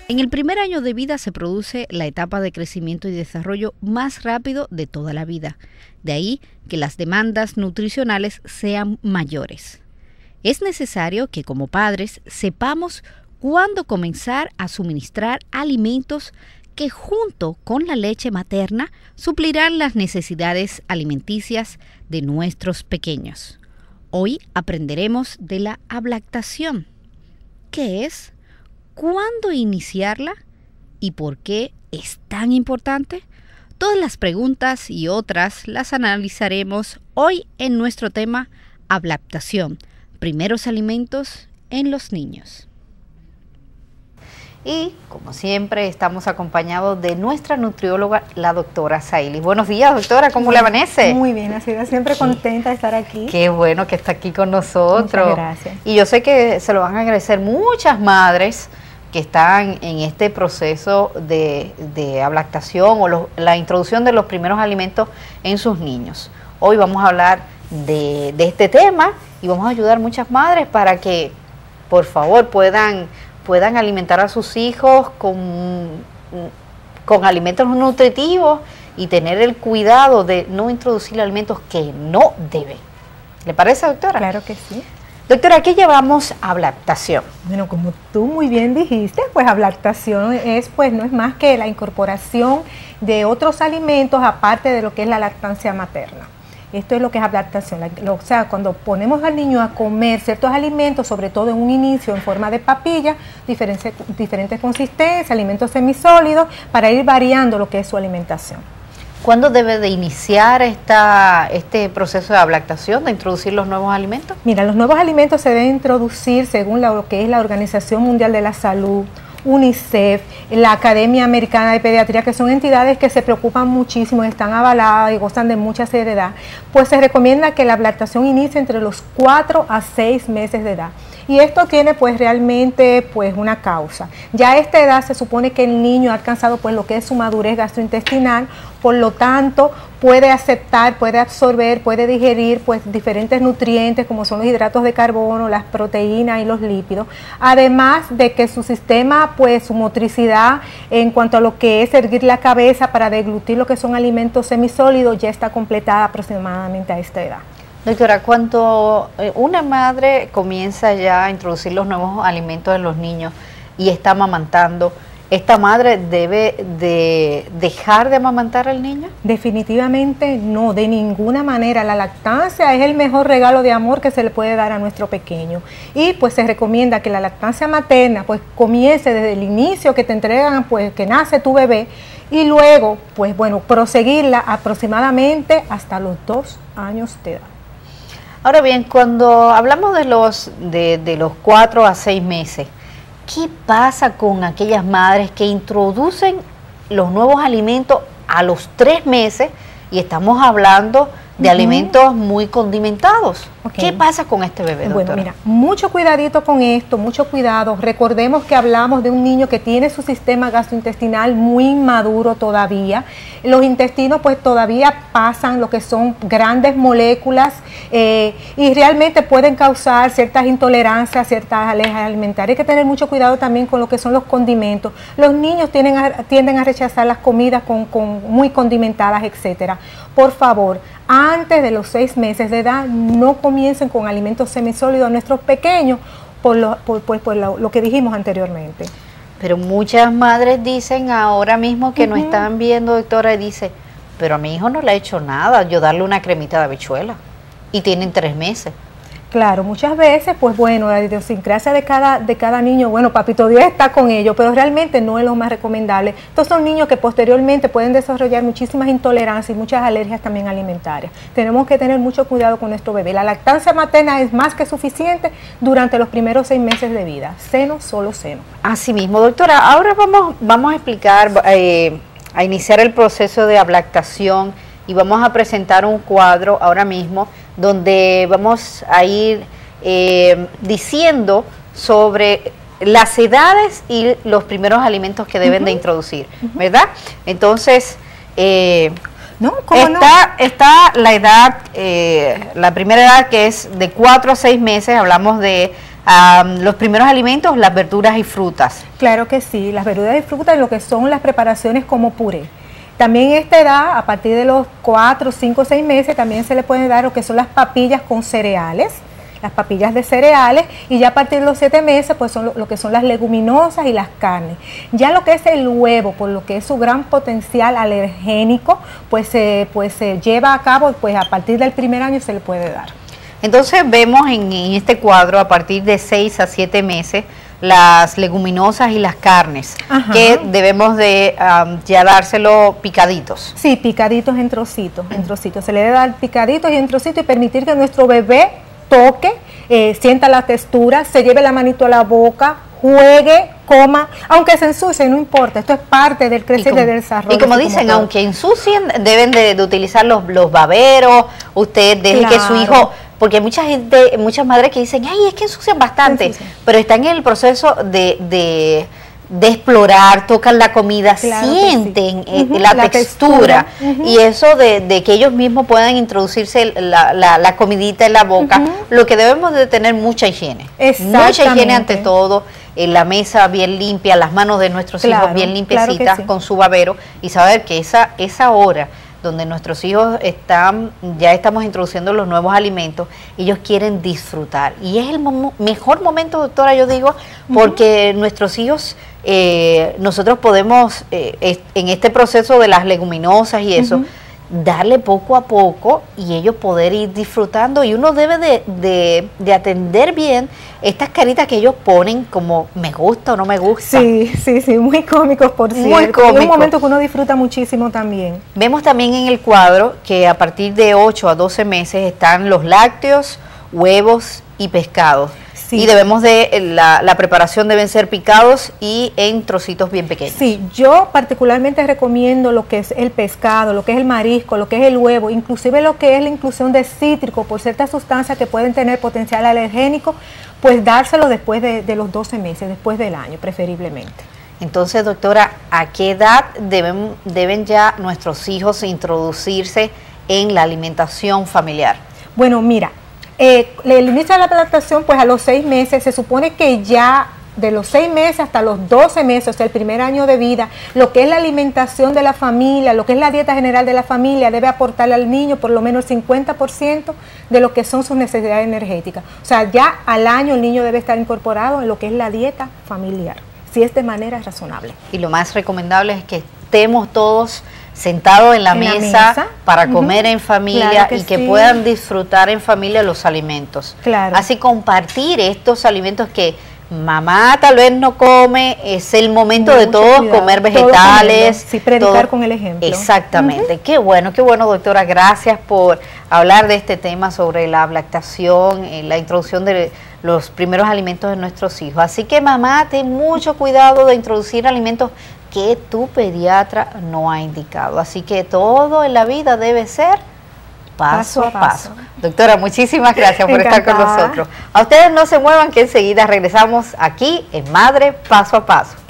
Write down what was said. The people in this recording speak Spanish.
En el primer año de vida se produce la etapa de crecimiento y desarrollo más rápido de toda la vida. De ahí que las demandas nutricionales sean mayores. Es necesario que como padres sepamos cuándo comenzar a suministrar alimentos que junto con la leche materna suplirán las necesidades alimenticias de nuestros pequeños. Hoy aprenderemos de la ablactación. ¿Qué es? ¿Cuándo iniciarla? ¿Y por qué es tan importante? Todas las preguntas y otras las analizaremos hoy en nuestro tema ablactación, primeros alimentos en los niños. Y, como siempre, estamos acompañados de nuestra nutrióloga, la doctora Saily. Buenos días, doctora, ¿cómo le amanece? Muy bien, ha sido siempre contenta de estar aquí. Qué bueno que está aquí con nosotros. Muchas gracias. Y yo sé que se lo van a agradecer muchas madres que están en este proceso de ablactación o la introducción de los primeros alimentos en sus niños. Hoy vamos a hablar de este tema y vamos a ayudar a muchas madres para que, por favor, puedan alimentar a sus hijos con alimentos nutritivos y tener el cuidado de no introducir alimentos que no deben. ¿Le parece, doctora? Claro que sí. Doctora, ¿qué llevamos a ablactación? Bueno, como tú muy bien dijiste, pues ablactación no es más que la incorporación de otros alimentos aparte de lo que es la lactancia materna. Esto es lo que es ablactación, o sea, cuando ponemos al niño a comer ciertos alimentos, sobre todo en un inicio en forma de papilla, diferentes consistencias, alimentos semisólidos, para ir variando lo que es su alimentación. ¿Cuándo debe de iniciar este proceso de ablactación, de introducir los nuevos alimentos? Mira, los nuevos alimentos se deben introducir según lo que es la Organización Mundial de la Salud, UNICEF, la Academia Americana de Pediatría, que son entidades que se preocupan muchísimo, están avaladas y gozan de mucha seriedad, pues se recomienda que la ablactación inicie entre los 4 a 6 meses de edad. Y esto tiene pues realmente pues una causa. Ya a esta edad se supone que el niño ha alcanzado pues lo que es su madurez gastrointestinal, por lo tanto puede aceptar, puede absorber, puede digerir pues diferentes nutrientes como son los hidratos de carbono, las proteínas y los lípidos, además de que su sistema, pues su motricidad en cuanto a lo que es erguir la cabeza para deglutir lo que son alimentos semisólidos ya está completada aproximadamente a esta edad. Doctora, cuando una madre comienza ya a introducir los nuevos alimentos en los niños y está amamantando, ¿esta madre debe de dejar de amamantar al niño? Definitivamente no, de ninguna manera. La lactancia es el mejor regalo de amor que se le puede dar a nuestro pequeño. Y pues se recomienda que la lactancia materna pues comience desde el inicio que te entregan, pues que nace tu bebé, y luego pues bueno, proseguirla aproximadamente hasta los 2 años de edad. Ahora bien, cuando hablamos de los 4 a 6 meses, ¿qué pasa con aquellas madres que introducen los nuevos alimentos a los 3 meses y estamos hablando de alimentos muy condimentados? Okay. ¿Qué pasa con este bebé, doctora? Bueno, mira, mucho cuidadito con esto, mucho cuidado. Recordemos que hablamos de un niño que tiene su sistema gastrointestinal muy inmaduro todavía. Los intestinos pues todavía pasan lo que son grandes moléculas y realmente pueden causar ciertas intolerancias, ciertas alergias alimentarias. Hay que tener mucho cuidado también con lo que son los condimentos. Los niños tienden a rechazar las comidas muy condimentadas, etcétera. Por favor, antes de los 6 meses de edad, no comiencen con alimentos semisólidos a nuestros pequeños por lo que dijimos anteriormente. Pero muchas madres dicen ahora mismo que nos están viendo, doctora, y dice, pero a mi hijo no le ha hecho nada, yo darle una cremita de habichuela, y tienen 3 meses. Claro, muchas veces, pues bueno, la idiosincrasia de cada niño, bueno, papito Dios está con ellos, pero realmente no es lo más recomendable. Estos son niños que posteriormente pueden desarrollar muchísimas intolerancias y muchas alergias también alimentarias. Tenemos que tener mucho cuidado con nuestro bebé. La lactancia materna es más que suficiente durante los primeros 6 meses de vida. Seno, solo seno. Así mismo, doctora, ahora vamos a explicar, a iniciar el proceso de ablactación y vamos a presentar un cuadro ahora mismo donde vamos a ir diciendo sobre las edades y los primeros alimentos que deben de introducir, ¿verdad? Entonces, no, ¿cómo no? Está la edad, la primera edad que es de 4 a 6 meses, hablamos de los primeros alimentos, las verduras y frutas. Claro que sí, las verduras y frutas, lo que son las preparaciones como puré. También en esta edad, a partir de los 4, 5, 6 meses, también se le puede dar lo que son las papillas con cereales, las papillas de cereales, y ya a partir de los 7 meses, pues son lo que son las leguminosas y las carnes. Ya lo que es el huevo, por lo que es su gran potencial alergénico, pues se lleva a cabo, pues a partir del primer año se le puede dar. Entonces vemos en este cuadro, a partir de 6 a 7 meses, las leguminosas y las carnes, ajá, que debemos de ya dárselo picaditos. Sí, picaditos en trocitos, se le debe dar picaditos y en trocitos y permitir que nuestro bebé toque, sienta la textura, se lleve la manito a la boca, juegue, coma, aunque se ensucie, no importa, esto es parte del crecer y del desarrollo. Y como dicen, aunque ensucien, deben de utilizar los baberos, usted deje, claro, que su hijo, porque muchas madres que dicen, ay, es que ensucian bastante, pero están en el proceso de explorar, tocan la comida, claro, sienten sí, la textura, y eso de que ellos mismos puedan introducirse la comidita en la boca, lo que debemos de tener mucha higiene ante todo, la mesa bien limpia, las manos de nuestros hijos bien limpiecitas, claro sí, con su babero, y saber que esa hora donde nuestros hijos ya estamos introduciendo los nuevos alimentos, ellos quieren disfrutar. Y es el mejor momento, doctora, yo digo, porque nuestros hijos, nosotros podemos, en este proceso de las leguminosas y eso, darle poco a poco y ellos poder ir disfrutando, y uno debe de atender bien estas caritas que ellos ponen como me gusta o no me gusta. Sí, muy cómicos, por cierto. Muy cómicos. Es un momento que uno disfruta muchísimo también. Vemos también en el cuadro que a partir de 8 a 12 meses están los lácteos, huevos y pescados. Sí. Y debemos la preparación deben ser picados y en trocitos bien pequeños. Sí, yo particularmente recomiendo lo que es el pescado, lo que es el marisco, lo que es el huevo, inclusive lo que es la inclusión de cítrico por ciertas sustancias que pueden tener potencial alergénico, pues dárselo después de los 12 meses, después del año preferiblemente. Entonces, doctora, ¿a qué edad deben ya nuestros hijos introducirse en la alimentación familiar? Bueno, mira, el inicio de la lactación, pues a los 6 meses, se supone que ya de los 6 meses hasta los 12 meses, o sea, el primer año de vida, lo que es la alimentación de la familia, lo que es la dieta general de la familia, debe aportarle al niño por lo menos el 50% de lo que son sus necesidades energéticas. O sea, ya al año el niño debe estar incorporado en lo que es la dieta familiar, si es de manera razonable. Y lo más recomendable es que estemos todos sentados en la mesa para comer en familia, claro y que puedan disfrutar en familia los alimentos. Claro. Así compartir estos alimentos que mamá tal vez no come, es el momento de todos comer vegetales. Sí, predicar con el ejemplo. Exactamente. Qué bueno, doctora. Gracias por hablar de este tema sobre la lactación, la introducción de los primeros alimentos de nuestros hijos. Así que mamá, ten mucho cuidado de introducir alimentos que tu pediatra no ha indicado. Así que todo en la vida debe ser paso a paso. Doctora, muchísimas gracias por estar con nosotros. A ustedes no se muevan, que enseguida regresamos aquí en Madre Paso a Paso.